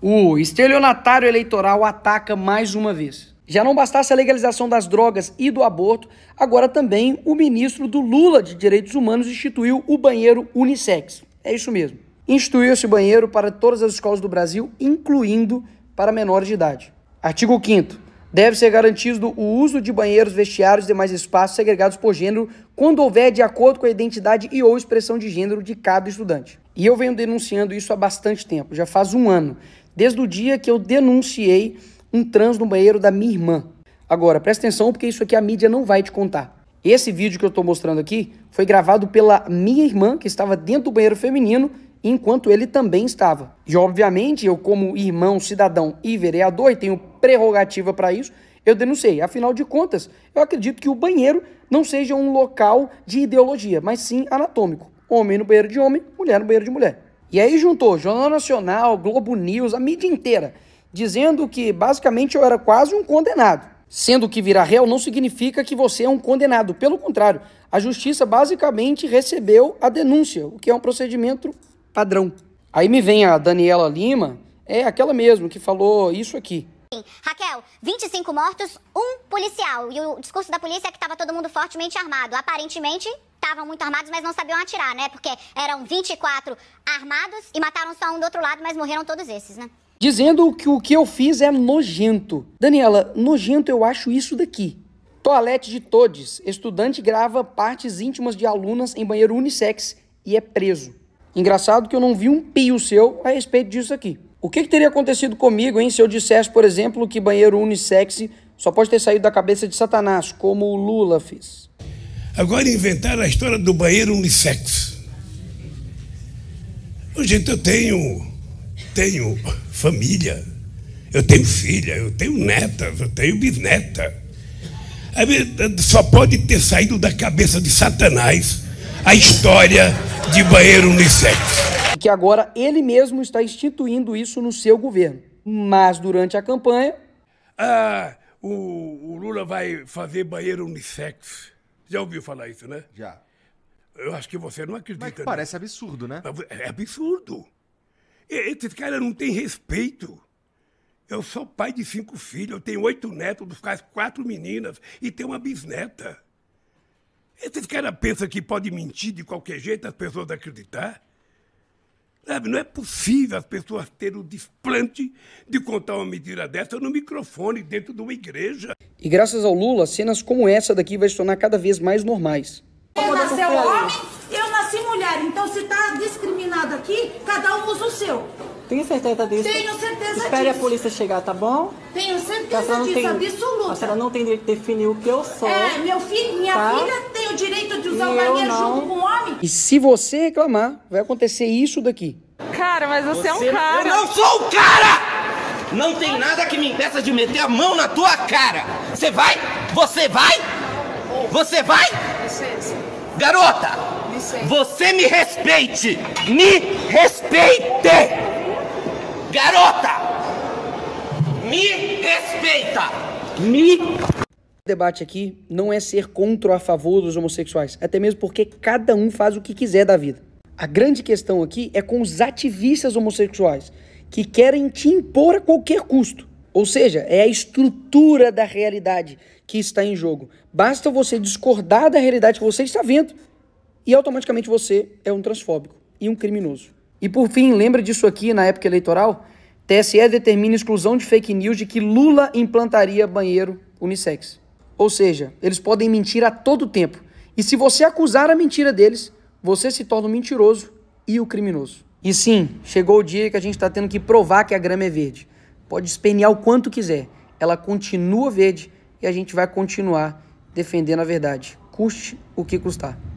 O estelionatário eleitoral ataca mais uma vez. Já não bastasse a legalização das drogas e do aborto, agora também o ministro do Lula de Direitos Humanos instituiu o banheiro unissex. É isso mesmo. Instituiu esse banheiro para todas as escolas do Brasil, incluindo para menores de idade. Artigo 5º. Deve ser garantido o uso de banheiros, vestiários e demais espaços segregados por gênero quando houver de acordo com a identidade e ou expressão de gênero de cada estudante. E eu venho denunciando isso há bastante tempo, já faz um ano, desde o dia que eu denunciei um trans no banheiro da minha irmã. Agora, presta atenção porque isso aqui a mídia não vai te contar. Esse vídeo que eu estou mostrando aqui foi gravado pela minha irmã, que estava dentro do banheiro feminino, enquanto ele também estava. E, obviamente, eu como irmão, cidadão e vereador, e tenho prerrogativa para isso, eu denunciei. Afinal de contas, eu acredito que o banheiro não seja um local de ideologia, mas sim anatômico. Homem no banheiro de homem, mulher no banheiro de mulher. E aí juntou Jornal Nacional, Globo News, a mídia inteira, dizendo que basicamente eu era quase um condenado. Sendo que virar réu não significa que você é um condenado. Pelo contrário, a justiça basicamente recebeu a denúncia, o que é um procedimento padrão. Aí me vem a Daniela Lima, é aquela mesmo que falou isso aqui. Raquel, 25 mortos, um policial. E o discurso da polícia é que estava todo mundo fortemente armado. Aparentemente, estavam muito armados, mas não sabiam atirar, né? Porque eram 24 armados e mataram só um do outro lado, mas morreram todos esses, né? Dizendo que o que eu fiz é nojento. Daniela, nojento eu acho isso daqui. Toalete de todes. Estudante grava partes íntimas de alunas em banheiro unissex e é preso. Engraçado que eu não vi um pio seu a respeito disso aqui. O que teria acontecido comigo, hein, se eu dissesse, por exemplo, que banheiro unissex só pode ter saído da cabeça de Satanás, como o Lula fez? Agora inventaram a história do banheiro unissex. Gente, eu tenho família, eu tenho filha, eu tenho netas, eu tenho bisneta. Só pode ter saído da cabeça de Satanás a história de banheiro unissex. Que agora ele mesmo está instituindo isso no seu governo. Mas durante a campanha... O Lula vai fazer banheiro unissex. Já ouviu falar isso, né? Já. Eu acho que você não acredita. Mas que parece absurdo, né? É absurdo. Esses caras não têm respeito. Eu sou pai de 5 filhos, eu tenho 8 netos, dos quais 4 meninas, e tenho uma bisneta. Esses caras pensam que pode mentir de qualquer jeito, as pessoas acreditar. Sabe, não é possível as pessoas terem o desplante de contar uma mentira dessa no microfone dentro de uma igreja. E graças ao Lula, cenas como essa daqui vai se tornar cada vez mais normais. Ele nasceu homem, eu nasci mulher. Então, se está discriminado aqui, cada um usa o seu. Tenho certeza disso? Tenho certeza disso. Espere a polícia chegar, tá bom? Tenho certeza disso, absoluta. A senhora não tem direito de definir o que eu sou. Meu filho, minha filha tem o direito de usar o banheiro junto com o homem. E se você reclamar, vai acontecer isso daqui. Cara, mas você é um cara. Eu não sou um cara! Não tem nada que me impeça de meter a mão na tua cara. Você vai? Você vai? Você vai? Licença. Garota, Licença. Você me respeite! Me respeite! Garota! Me respeita! O debate aqui não é ser contra ou a favor dos homossexuais, até mesmo porque cada um faz o que quiser da vida. A grande questão aqui é com os ativistas homossexuais, que querem te impor a qualquer custo. Ou seja, é a estrutura da realidade que está em jogo. Basta você discordar da realidade que você está vendo e automaticamente você é um transfóbico e um criminoso. E por fim, lembra disso aqui na época eleitoral? TSE determina exclusão de fake news de que Lula implantaria banheiro unissex. Ou seja, eles podem mentir a todo tempo. E se você acusar a mentira deles, você se torna o mentiroso e o criminoso. E sim, chegou o dia que a gente está tendo que provar que a grama é verde. Pode espernear o quanto quiser. Ela continua verde e a gente vai continuar defendendo a verdade. Custe o que custar.